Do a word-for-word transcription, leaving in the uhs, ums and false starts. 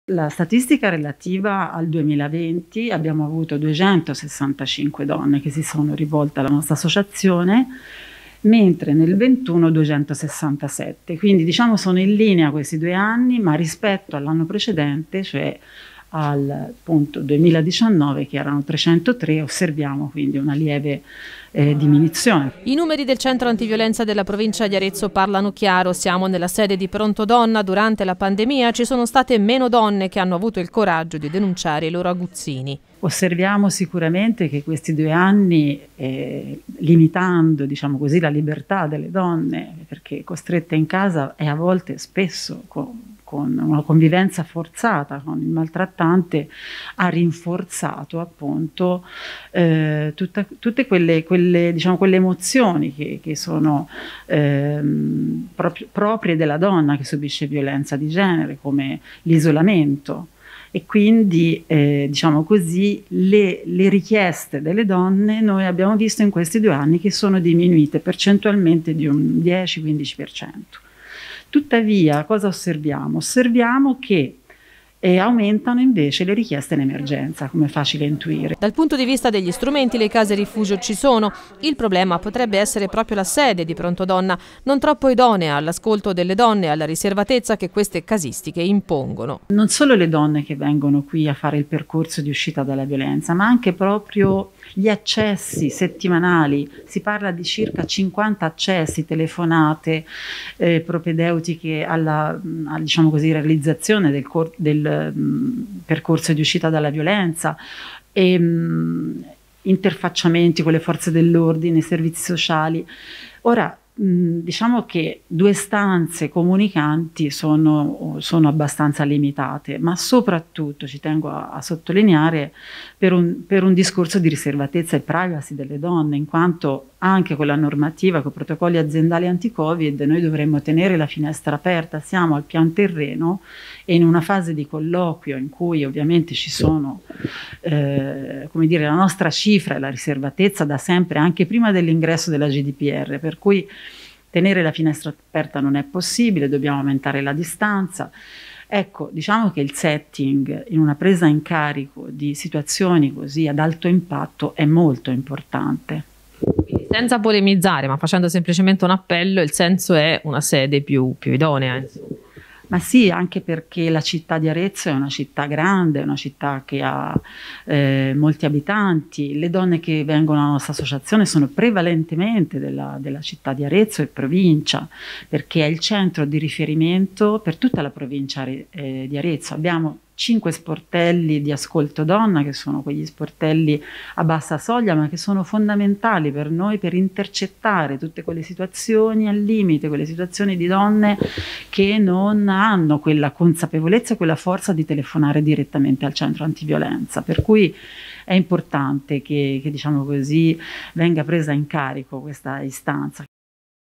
La statistica relativa al duemilaventi, abbiamo avuto duecentosessantacinque donne che si sono rivolte alla nostra associazione, mentre nel ventuno duecentosessantasette, quindi diciamo sono in linea questi due anni, ma rispetto all'anno precedente, cioè al appunto duemiladiciannove, che erano trecentotré, osserviamo quindi una lieve eh, diminuzione. I numeri del centro antiviolenza della provincia di Arezzo parlano chiaro. Siamo nella sede di Pronto Donna. Durante la pandemia ci sono state meno donne che hanno avuto il coraggio di denunciare i loro aguzzini. Osserviamo sicuramente che questi due anni, eh, limitando diciamo così la libertà delle donne, perché costrette in casa e a volte spesso con, con una convivenza forzata con il maltrattante, ha rinforzato appunto eh, tutta, tutte quelle, quelle, diciamo, quelle emozioni che, che sono ehm, proprio, proprie della donna che subisce violenza di genere, come l'isolamento. E quindi eh, diciamo così le, le richieste delle donne noi abbiamo visto in questi due anni che sono diminuite percentualmente di un dieci quindici per cento. Tuttavia cosa osserviamo? Osserviamo che e aumentano invece le richieste in emergenza, come è facile intuire. Dal punto di vista degli strumenti, le case rifugio ci sono. Il problema potrebbe essere proprio la sede di Pronto Donna, non troppo idonea all'ascolto delle donne e alla riservatezza che queste casistiche impongono. Non solo le donne che vengono qui a fare il percorso di uscita dalla violenza, ma anche proprio gli accessi settimanali. Si parla di circa cinquanta accessi, telefonate eh, propedeutiche alla, a, diciamo così, realizzazione del, del percorso di uscita dalla violenza, e mh, interfacciamenti con le forze dell'ordine, i servizi sociali. Ora mh, diciamo che due stanze comunicanti sono, sono abbastanza limitate, ma soprattutto ci tengo a, a sottolineare per un, per un discorso di riservatezza e privacy delle donne, in quanto anche con la normativa, con i protocolli aziendali anti-Covid, noi dovremmo tenere la finestra aperta. Siamo al pian terreno e in una fase di colloquio in cui ovviamente ci sono, eh, come dire, la nostra cifra e la riservatezza da sempre, anche prima dell'ingresso della G D P R, per cui tenere la finestra aperta non è possibile, dobbiamo aumentare la distanza. Ecco, diciamo che il setting in una presa in carico di situazioni così ad alto impatto è molto importante. Quindi, senza polemizzare, ma facendo semplicemente un appello, il senso è una sede più, più idonea, insomma. Ma sì, anche perché la città di Arezzo è una città grande, è una città che ha eh, molti abitanti. Le donne che vengono alla nostra associazione sono prevalentemente della, della città di Arezzo e provincia, perché è il centro di riferimento per tutta la provincia eh, di Arezzo. Abbiamo cinque sportelli di ascolto donna, che sono quegli sportelli a bassa soglia, ma che sono fondamentali per noi per intercettare tutte quelle situazioni al limite, quelle situazioni di donne che non hanno quella consapevolezza e quella forza di telefonare direttamente al centro antiviolenza. Per cui è importante che, che diciamo così, venga presa in carico questa istanza.